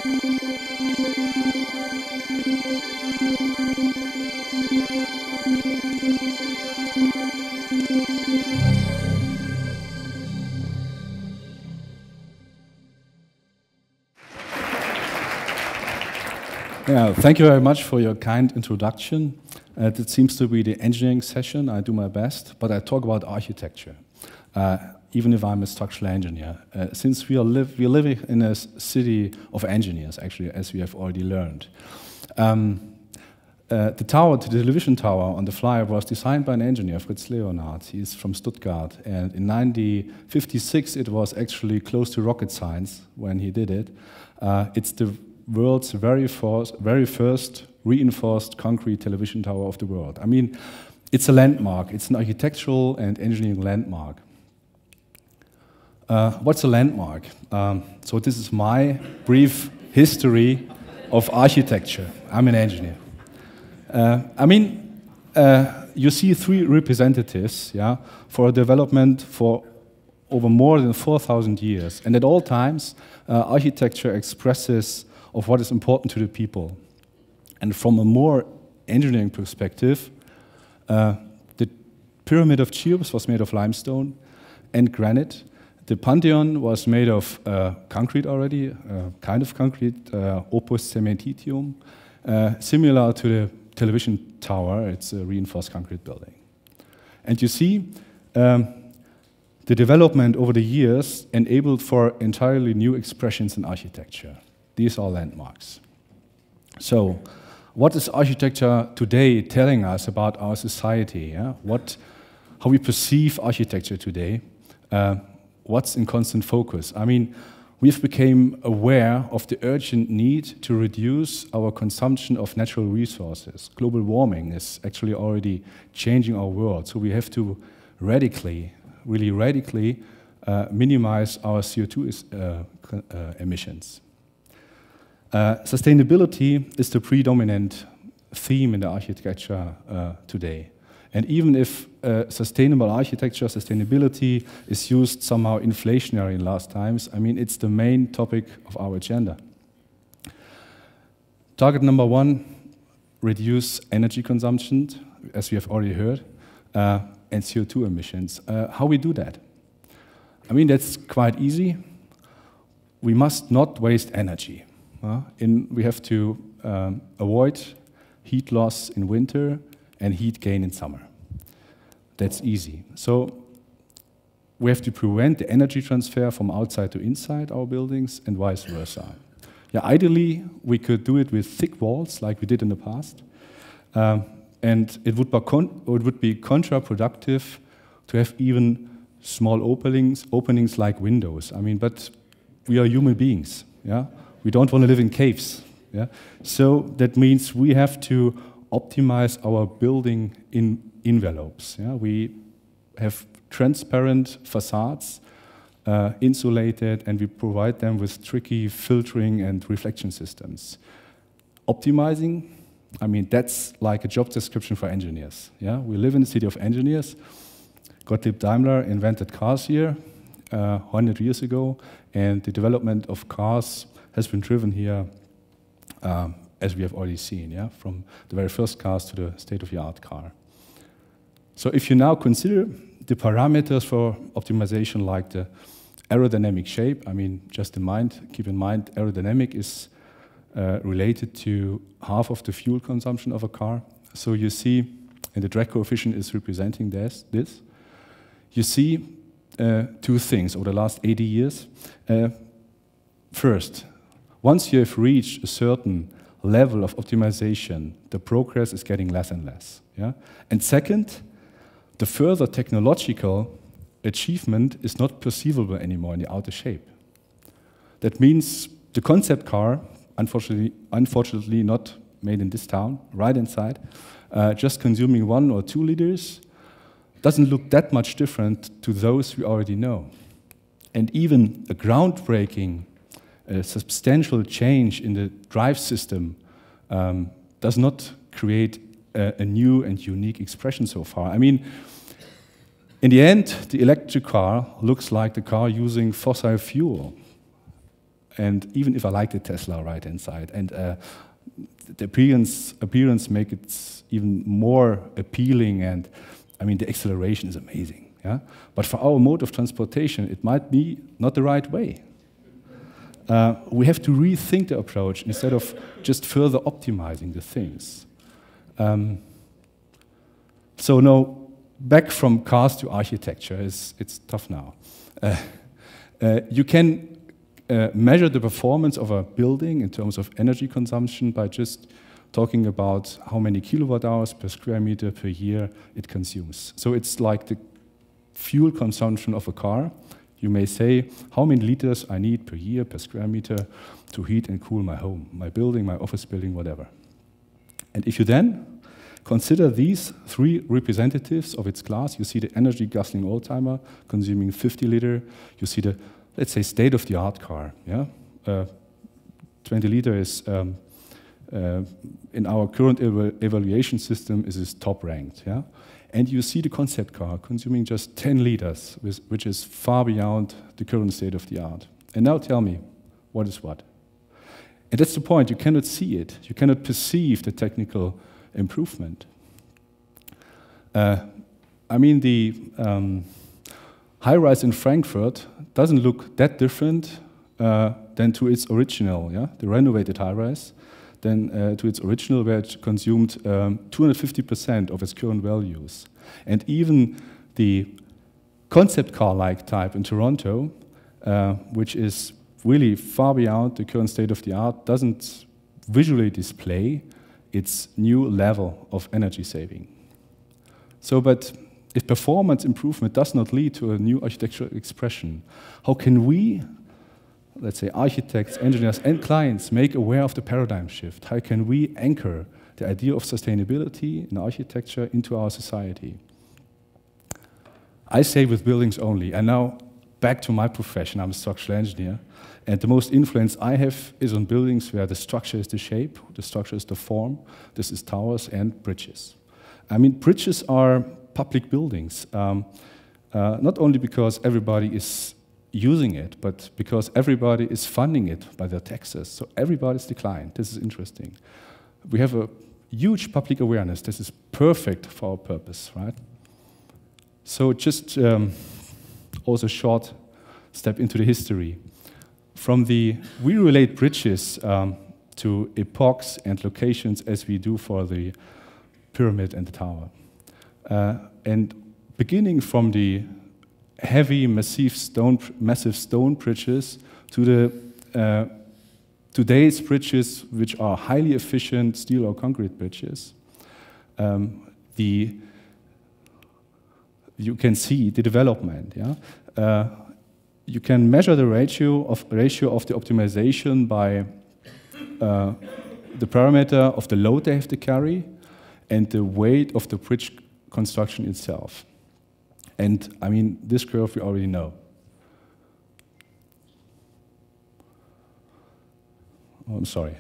Yeah, thank you very much for your kind introduction. It seems to be the engineering session. I do my best, but I talk about architecture, even if I'm a structural engineer. Since we're living in a city of engineers, actually, as we have already learned. The television tower on the flyer was designed by an engineer, Fritz Leonhard. He's from Stuttgart, and in 1956 it was actually close to rocket science when he did it. It's the world's very first reinforced concrete television tower of the world. I mean, it's a landmark. It's an architectural and engineering landmark. What's a landmark? So this is my brief history of architecture. I'm an engineer. You see three representatives, yeah, for a development for over more than 4,000 years. And at all times, architecture expresses of what is important to the people. And from a more engineering perspective, the Pyramid of Cheops was made of limestone and granite. The Pantheon was made of concrete already, kind of concrete, opus cementitium, similar to the television tower. It's a reinforced concrete building. And you see, the development over the years enabled for entirely new expressions in architecture. These are landmarks. So, what is architecture today telling us about our society? Yeah? How we perceive architecture today? What's in constant focus? I mean, we've become aware of the urgent need to reduce our consumption of natural resources. Global warming is actually already changing our world, so we have to really radically minimize our CO2 emissions. Sustainability is the predominant theme in the architecture today. And even if sustainable architecture, sustainability is used somehow inflationary in last times, I mean, it's the main topic of our agenda. Target number one, reduce energy consumption, as we have already heard, and CO2 emissions. How we do that? I mean, that's quite easy. We must not waste energy. We have to avoid heat loss in winter and heat gain in summer. That's easy. So we have to prevent the energy transfer from outside to inside our buildings and vice versa. Yeah, ideally, we could do it with thick walls like we did in the past. And it would be counterproductive to have even small openings like windows. I mean, but we are human beings, yeah? We don't want to live in caves. Yeah? So that means we have to optimize our building envelopes. Yeah? We have transparent facades, insulated, and we provide them with tricky filtering and reflection systems. Optimizing, I mean, that's like a job description for engineers. Yeah? We live in a city of engineers. Gottlieb Daimler invented cars here 100 years ago, and the development of cars has been driven here, as we have already seen, yeah? From the very first cars to the state-of-the-art car. So if you now consider the parameters for optimization like the aerodynamic shape, I mean, keep in mind, aerodynamic is related to half of the fuel consumption of a car. So you see, and the drag coefficient is representing this. You see two things over the last 80 years. First, once you have reached a certain level of optimization, the progress is getting less and less. Yeah? And second, the further technological achievement is not perceivable anymore in the outer shape. That means the concept car, unfortunately not made in this town, right inside, just consuming 1 or 2 liters, doesn't look that much different to those we already know. And even a groundbreaking, substantial change in the drive system does not create a new and unique expression so far. I mean, in the end, the electric car looks like the car using fossil fuel. and even if I like the Tesla right-hand side, and the appearance make it even more appealing, and I mean the acceleration is amazing. Yeah, but for our mode of transportation, it might be not the right way. We have to rethink the approach instead of just further optimizing the things. So now, back from cars to architecture, it's tough now. You can measure the performance of a building in terms of energy consumption by just talking about how many kilowatt hours per square meter per year it consumes. So it's like the fuel consumption of a car. You may say, how many liters I need per year, per square meter, to heat and cool my home, my building, my office building, whatever. And if you then consider these three representatives of its class, you see the energy guzzling oldtimer consuming 50 liter, you see the, let's say, state-of-the-art car. Yeah? 20 liter is, in our current evaluation system, is top ranked. Yeah? And you see the concept car consuming just 10 liters, which is far beyond the current state of the art. And now tell me, what is what? And that's the point, you cannot see it. You cannot perceive the technical improvement. I mean, the high-rise in Frankfurt doesn't look that different than to its original, yeah? The renovated high-rise, than to its original, where it consumed 250% of its current values. And even the concept car-like type in Toronto, which is really far beyond the current state of the art, doesn't visually display its new level of energy saving. So, but if performance improvement does not lead to a new architectural expression, how can we, let's say, architects, engineers, and clients make aware of the paradigm shift? How can we anchor the idea of sustainability in architecture into our society? I say with buildings only, and now back to my profession, I'm a structural engineer, and the most influence I have is on buildings where the structure is the shape, the structure is the form. This is towers and bridges. I mean, bridges are public buildings, not only because everybody is using it, but because everybody is funding it by their taxes. So everybody's the client. This is interesting. We have a huge public awareness. This is perfect for our purpose, right? So just also a short step into the history. From we relate bridges to epochs and locations as we do for the pyramid and the tower. And beginning from the heavy, massive stone bridges to the today's bridges, which are highly efficient steel or concrete bridges, you can see the development. Yeah? You can measure the ratio of the optimization by the parameter of the load they have to carry and the weight of the bridge construction itself. And I mean, this curve we already know. Oh, I'm sorry.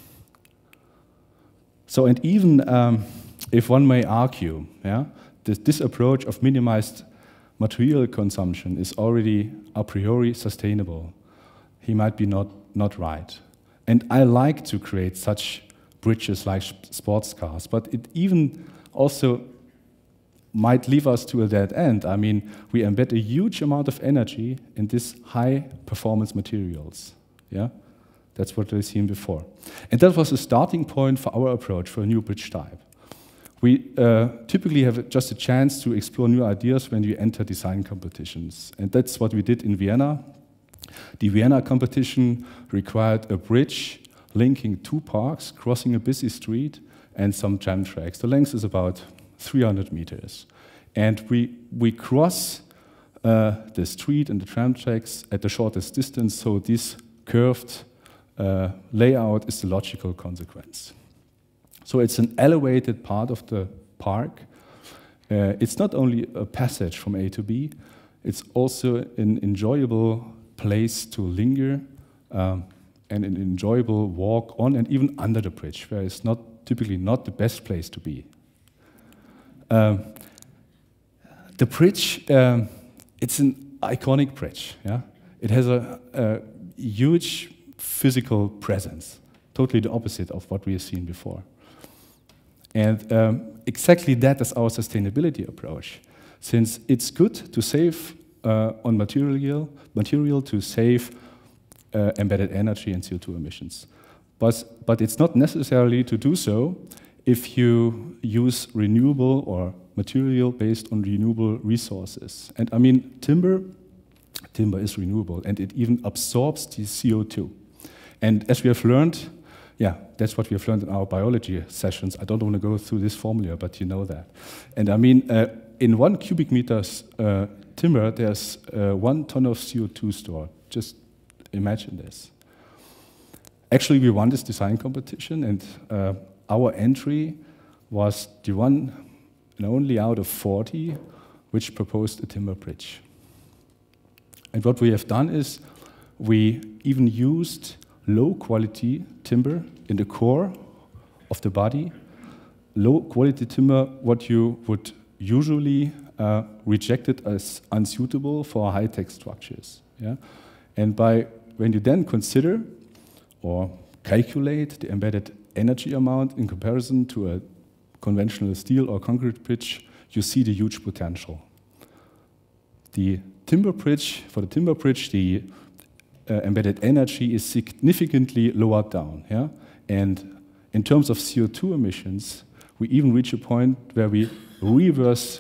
So, and even if one may argue, yeah, this approach of minimized material consumption is already a priori sustainable, he might be not right. And I like to create such bridges like sports cars, but it even also might leave us to a dead end. I mean, we embed a huge amount of energy in these high-performance materials. Yeah, that's what we've seen before. And that was the starting point for our approach for a new bridge type. We typically have just a chance to explore new ideas when we enter design competitions. And that's what we did in Vienna. The Vienna competition required a bridge linking two parks, crossing a busy street, and some tram tracks. The length is about 300 meters. And we cross the street and the tram tracks at the shortest distance, so this curved layout is the logical consequence. So it's an elevated part of the park. It's not only a passage from A to B, it's also an enjoyable place to linger and an enjoyable walk on and even under the bridge, where it's typically not the best place to be. The bridge, it's an iconic bridge. Yeah? It has a huge physical presence, totally the opposite of what we have seen before. And exactly that is our sustainability approach. Since it's good to save on material to save embedded energy and CO2 emissions. But it's not necessarily to do so if you use renewable or material based on renewable resources. And I mean, timber is renewable, and it even absorbs the CO2. And as we have learned, yeah, that's what we have learned in our biology sessions. I don't want to go through this formula, but you know that. And I mean, in 1 cubic meters timber, there's 1 ton of CO2 stored. Just imagine this. Actually, we won this design competition, and our entry was the one and only out of 40 which proposed a timber bridge. And what we have done is we even used low-quality timber in the core of the body. Low-quality timber, what you would usually reject it as unsuitable for high-tech structures. Yeah? And when you then consider or calculate the embedded energy amount in comparison to a conventional steel or concrete bridge, you see the huge potential. For the timber bridge, the embedded energy is significantly lowered down. Yeah? And in terms of CO2 emissions, we even reach a point where we reverse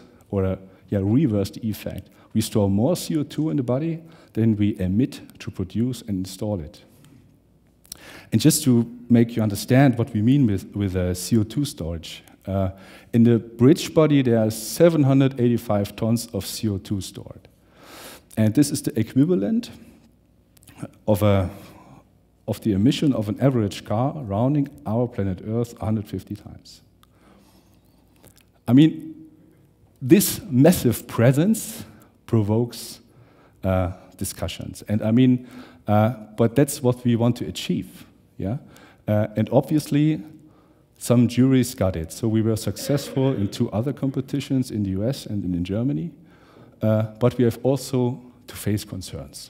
the effect. We store more CO2 in the body than we emit to produce and install it. And just to make you understand what we mean with CO2 storage, in the bridge body there are 785 tons of CO2 stored. And this is the equivalent of the emission of an average car rounding our planet Earth 150 times. I mean, this massive presence provokes discussions. And I mean, but that's what we want to achieve. Yeah? And obviously, some juries got it. So we were successful in 2 other competitions in the US and in Germany. But we have also to face concerns.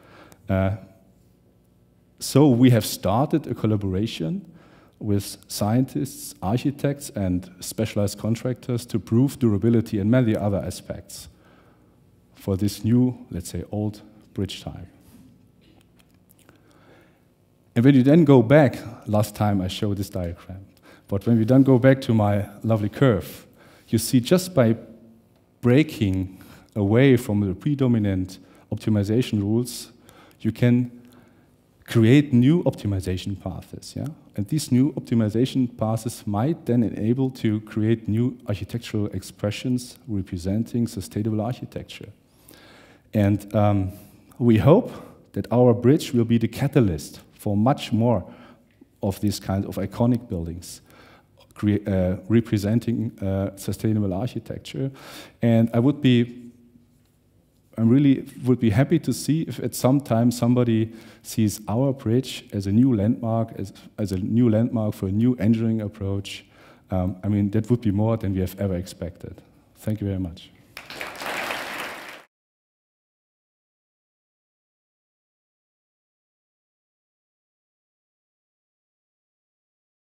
So we have started a collaboration with scientists, architects, and specialized contractors to prove durability and many other aspects for this new, let's say, old bridge type. And when you then go back, last time I showed this diagram, but when we then go back to my lovely curve, you see just by breaking away from the predominant optimization rules, you can create new optimization paths. Yeah? And these new optimization paths might then enable to create new architectural expressions representing sustainable architecture. And we hope that our bridge will be the catalyst for much more of these kinds of iconic buildings representing sustainable architecture. And I really would be happy to see if at some time somebody sees our bridge as a new landmark, as a new landmark for a new engineering approach. I mean, that would be more than we have ever expected. Thank you very much.